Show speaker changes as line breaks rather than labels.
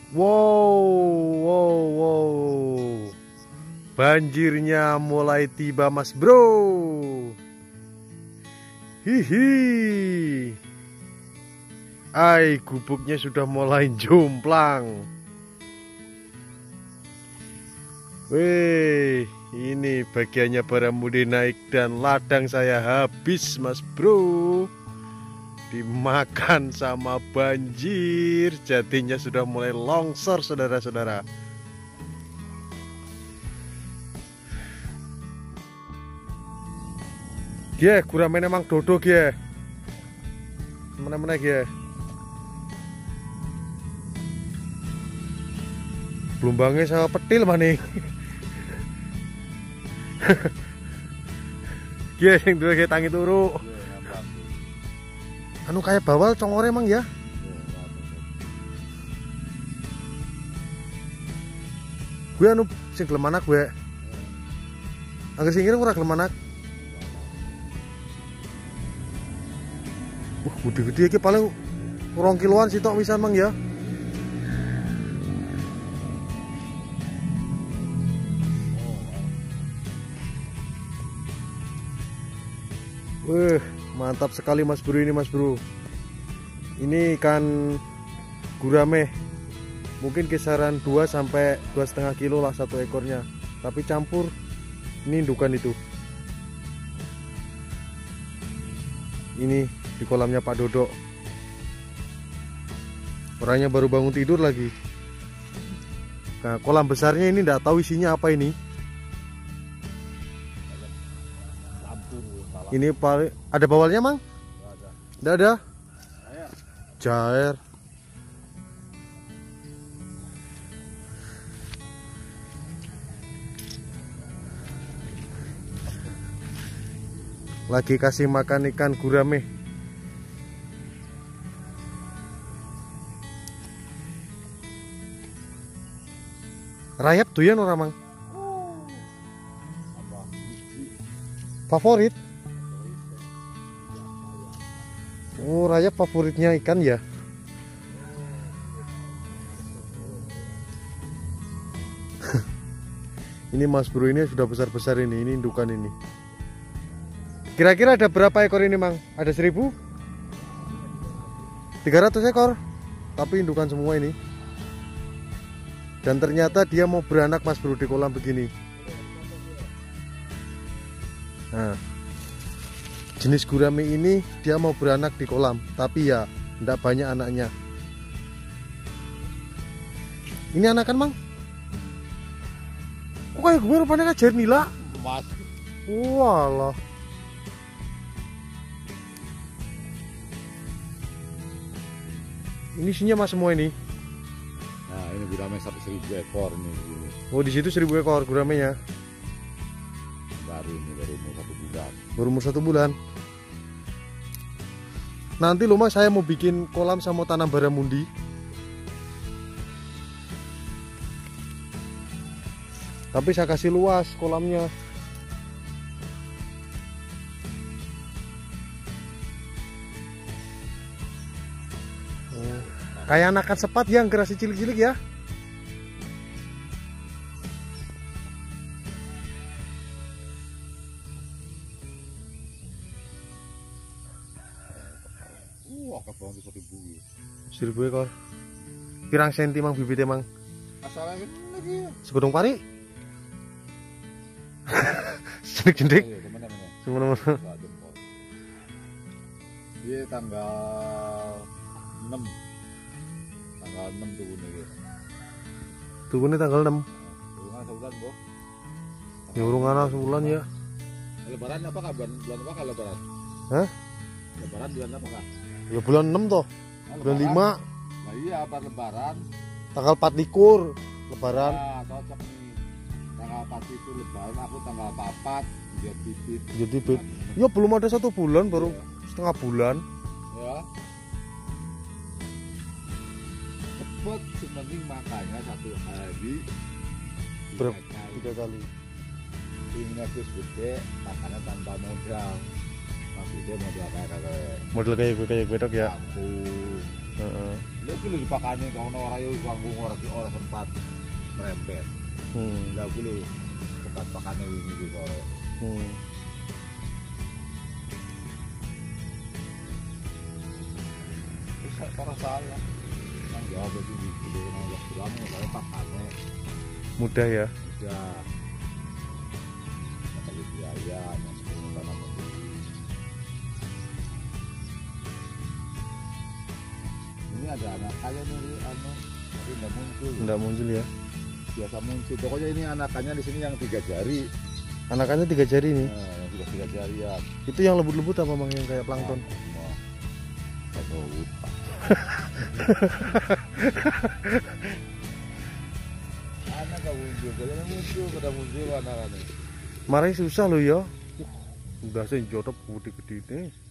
Wow, wow, wow. Banjirnya mulai tiba, Mas Bro. Hihi. Gubuknya sudah mulai jomplang. Wih, ini bagiannya Baramundi naik dan ladang saya habis, Mas Bro. Dimakan sama banjir, jadinya sudah mulai longsor, saudara-saudara. Gie, gurame emang dodo gie. Mana-mana gie. Gelombangnya sama petil maning. Gie, yang dua gie tangi turu. Anu kayak bawal congore emang ya. Gue anu sing gelem anak gue. Angger sing ora gelem anak. Gede-gede iki paling 2 kiloan sih tok wisan mang ya. Mantap sekali Mas Bro ini, Mas Bro. Ini ikan gurame. Mungkin kisaran 2 sampai 2,5 kilo lah satu ekornya. Tapi campur ini indukan itu. Ini di kolamnya Pak Dodo. Orangnya baru bangun tidur lagi. Nah, kolam besarnya ini enggak tahu isinya apa ini. Ini paling ada bawalnya, Mang? Enggak ada. Cair. Lagi kasih makan ikan gurame. Rayap doyan ora, Mang? Favorit? Oh, rayap favoritnya ikan ya. Ini Mas Bro ini sudah besar-besar ini indukan ini. Kira-kira ada berapa ekor ini, Mang? Ada 1.000? 300 ekor. Tapi indukan semua ini. Dan ternyata dia mau beranak, Mas Bro, di kolam begini. Nah, jenis gurame ini dia mau beranak di kolam, tapi ya tidak banyak anaknya. Ini anakan, Mang? Kok kayak gue rupanya kayak nila?
Mas.
Walah. Ini isinya Mas semua ini.
Nah, ini gurame 1.000 ekor nih.
Oh, di situ 1.000 ekor guramenya.
Baru umur 1 bulan.
Baru umur 1 bulan. Nanti loh Mas, saya mau bikin kolam sama tanam baramundi. Tapi saya kasih luas kolamnya. Kayak anakan sepat yang gerasi cilik-cilik ya.
Wah, kabang 1.000.
1.000 ekor. Pirang senti Mang bibitnya, Mang?
Asalnya ini.
Sebelum pari. Jendik-jendik. Semua-semua.
Dia tanggal 6. Tanggal 6 turunnya gitu.
Turunnya tanggal 6.
Turunnya sebulan, Bro.
Ya urung ana sebulan ya.
Lebaran apa kah? Bulan apa kah lebaran?
Hah?
Lebaran bulan apa kah?
Ya bulan 6 toh. Bulan 5.
Nah iya, apa lebaran?
Tanggal 4 lebaran.
Nah, cocok nih. Tanggal 4 itu lebaran, aku tanggal 4 dia bibit.
Jadi bibit. Ya belum ada 1 bulan, baru setengah bulan.
Ya. Cepet, sepenting makanya 1 hari
Berapa? 3 kali.
Ini habis gede, makannya tanpa modal. Maksudnya modal kayak
Model kayak gue dok ya.
lampu,
Heeh.
Lha iki lho dipakani kono ora yo ganggu ora sempat merembet. Lah kuwi lho tempat pakane wingi iki sore. Bisa para salah. Nang jawab itu di video nang Instagram saya pakane.
Mudah ya.
Udah. Kali biaya yang sepuluh tanam itu. Ini ada anak kaya nih anu, tapi nggak muncul.
Nggak muncul ya.
Biasa muncul. Pokoknya ini anakannya di sini yang 3 jari.
Anakannya 3 jari nih.
Nah, yang sudah 3 jari ya.
Itu yang lembut-lembut apa Mang yang kayak plankton?
Atau anak gak muncul, kalian muncul, pada muncul anak-anak.
Marahnya susah loh ya. Udah sih jodoh gede-gede nih.